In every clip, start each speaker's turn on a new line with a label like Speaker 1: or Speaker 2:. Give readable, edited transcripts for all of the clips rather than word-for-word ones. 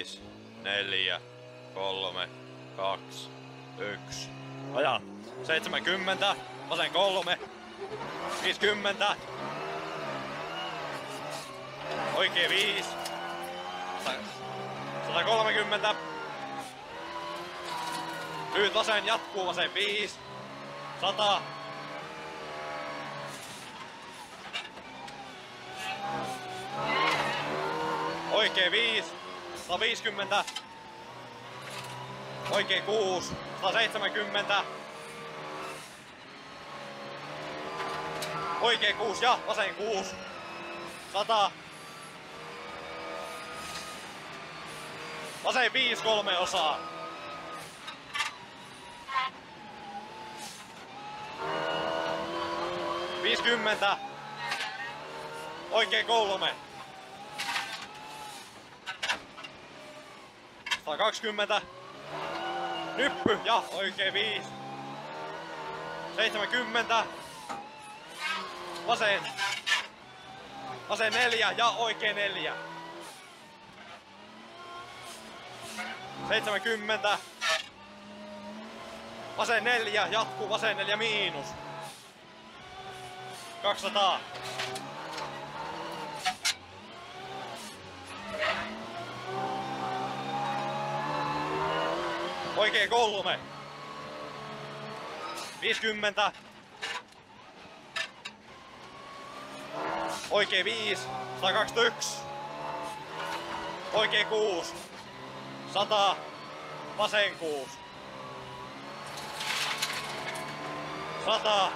Speaker 1: 5, 4, 3, 2, 1. Aja. 70, vasen 3, 50, oikee 5, 130, lyhyt vasen, jatkuu vasen 5, 100, oikee 5, 150, oikee 6, 170, oikee 6 ja vasen 6, 100, vasen 5 3 osaa, 50, oikee 3, 120, nyppy ja oikee 5, 70, vasen 4 ja oikee 4, 70, vasen 4, jatkuu vasen 4 miinus, 200, oikee 3, 50, oikee 5, 121, oikee 6, 100, vasen 6, 100,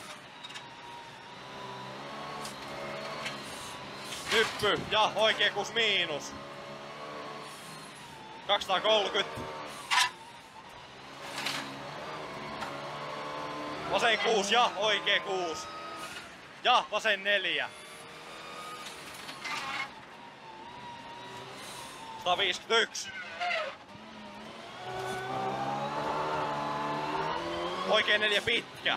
Speaker 1: nyppy ja oikee 6 miinus, 230, vasen 6 ja oikee 6 ja vasen 4, 151, oikee 4 pitkä,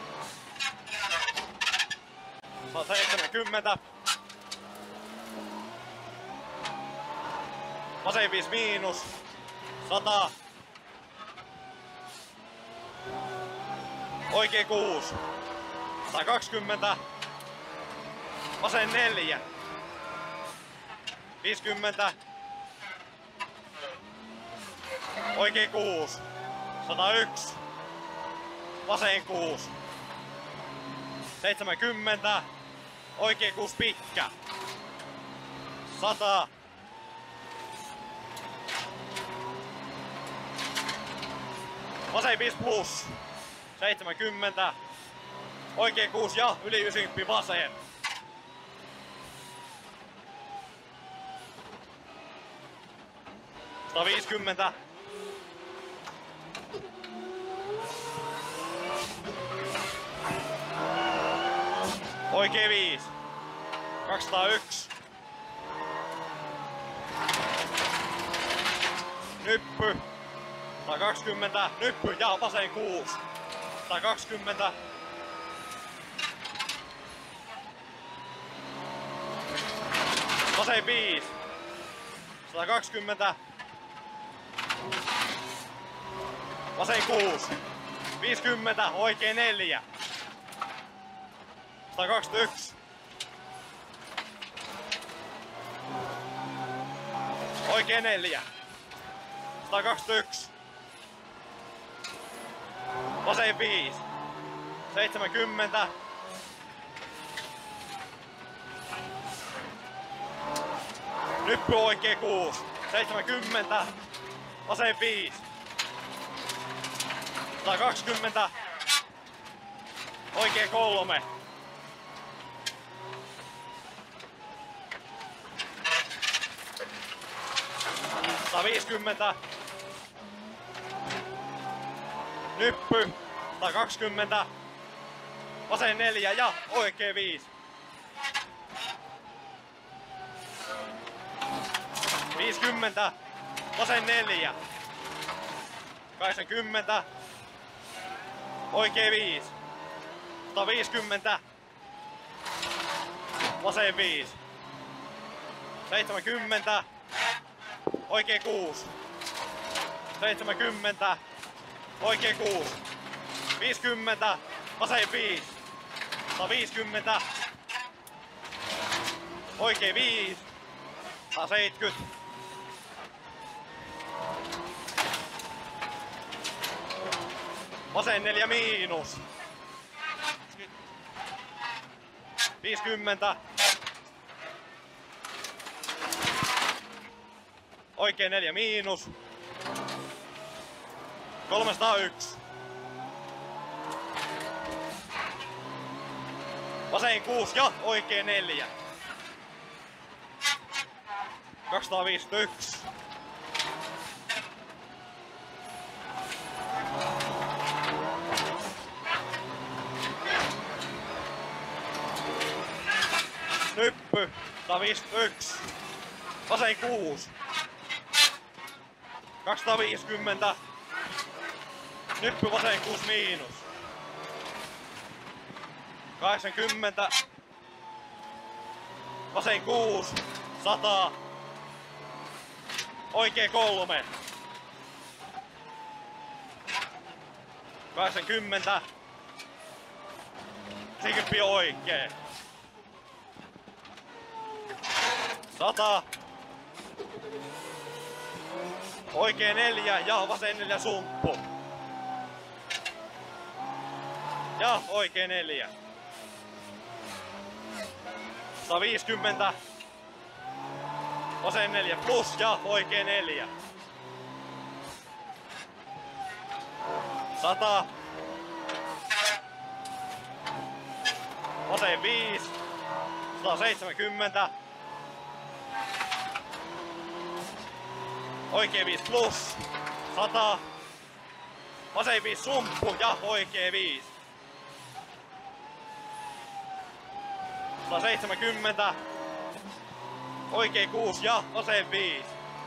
Speaker 1: 170, vasen 5 miinus, 100, oikee 6, 120, vasen 4, 50, oikee 6, 101, vasen 6, 70, oikee 6 pitkä, 100, vasen 5 plus, 70, oikee 6 ja yli 90 vasen, 150, oikee 5, 201, nyppy, 120, nyppy ja vasen 6, 120, vasen 5, 120, vasen 6, 50, oikee 4, 121, oikee 4, 121, vasen 5, 70, nyppy oikee 6, 70, vasen 5, 120, oikee 3, 150, nyppy, 120, vasen 4 ja oikee 5, 50, vasen 4, 80, oikee 5, 150, vasen 5, 70, oikee 6. 70, oikee 6. 50, vasen 5. 150, oikee 5. 170. Vasen 4 miinus. 50. Oikee 4 miinus. 301. Vasen 6 ja oikee 4. 251. Nyppy 151. Vasen 6. 250. Nyppy vasen 6 miinus. 80. Vasen 6. 100. Oikee 3. 80. 90 oikee. 100. Oikee 4 ja vasen 4 sumppu. Ja oikee 4. 150. Vasen 4 plus ja oikee 4. 100. Vasen 5. 170. Oikee 5 plus. 100. Vasen 5 sumppu ja oikee 5. 170. Oikee 6 ja vasen 5.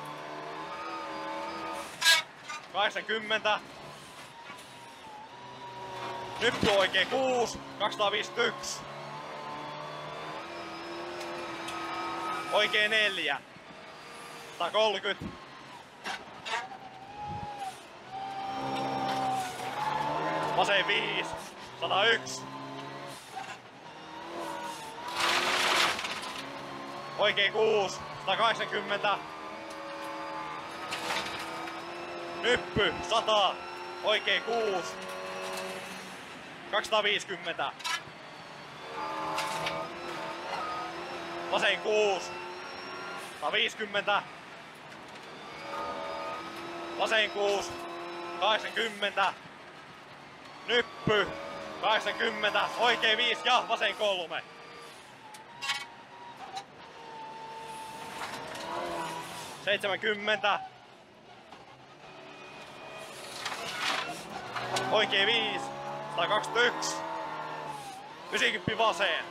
Speaker 1: 80. Nyppy oikee 6. 251. Oikee 4. 130. Vasen 5. 101. Oikee 6. 180. Nyppy 100. Oikee 6. 250. Vasen 6. 150. Vasen 6. 80. Nyppy 80. Oikee 5 ja vasen 3. 70. Oikee 5. 121. 90 vasen.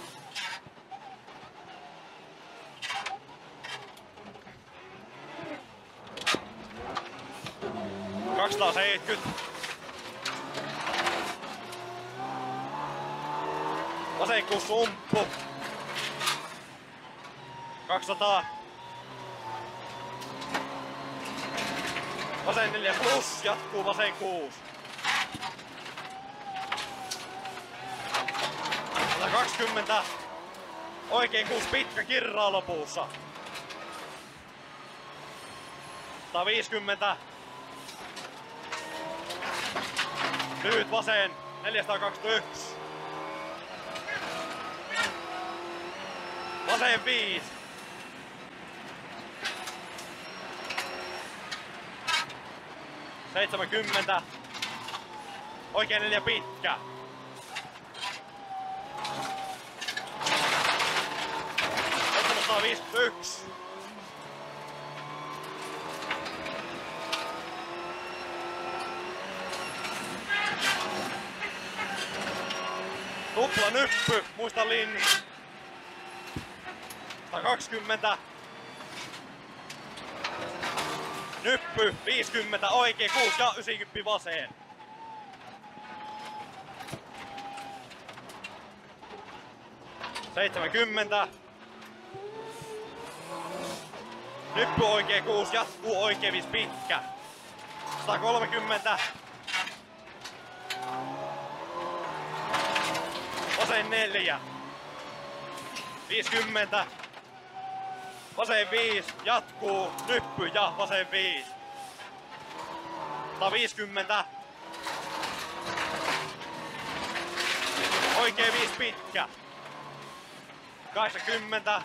Speaker 1: 270. Vasen 6 sumppu. 200. Vasen 4 plus, jatkuu vasen 6. 120. Oikein 6 pitkä kirraa lopussa. 150. Lyhyt vasen 421. Vasen 5. 70. Oikein 4 pitkä. 751. Tupla nyppy, muista linja. 120. Nyppy 50, oikein 6 ja 90 vasen. 70. Nyppy oikein 6, jatkuu oikein 5 pitkä. 130. Vasen 4. 50. Vasen 5, jatkuu, nyppy ja vasen 5. 150. Oikein 5 pitkä. 80.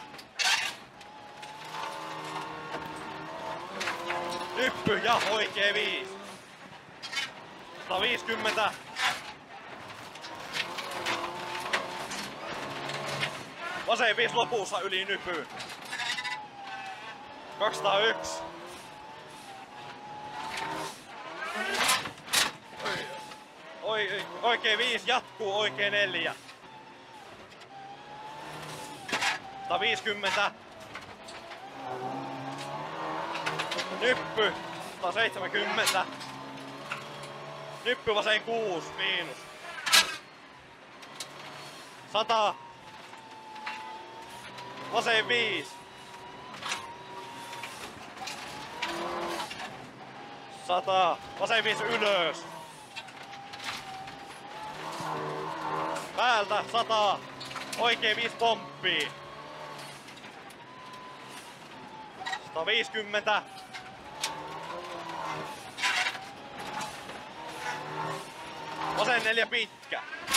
Speaker 1: Nyppy ja oikein 5. 150. Vasen 5 lopussa yli nypyyn. 201. Oikein 5, jatkuu oikein 4. 150. Nyppy. 170. Nyppy vasen 6, miinus. 100. Vasen 5. 100. Vasen 5 ylös. Päältä 100. Oikein 5 pomppii. 150. Vasen 4 pitkä.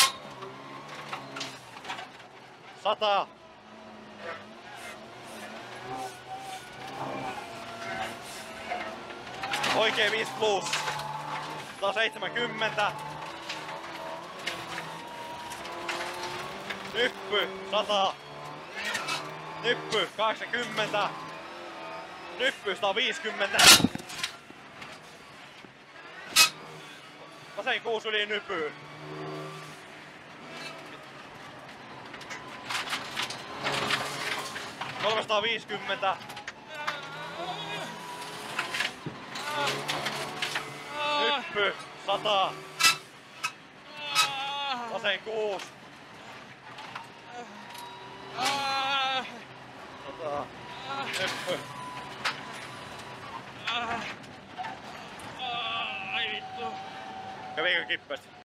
Speaker 1: 100. Oikein 5 plus. 170. Nyppy 100. Nyppy 80. Nyppy 150. Vasen 6 yli nypyyn. 350. Nyppy 100. Vasen 6. 100. Nyppy.
Speaker 2: Ai vittu.
Speaker 1: Kävikö kippeästi?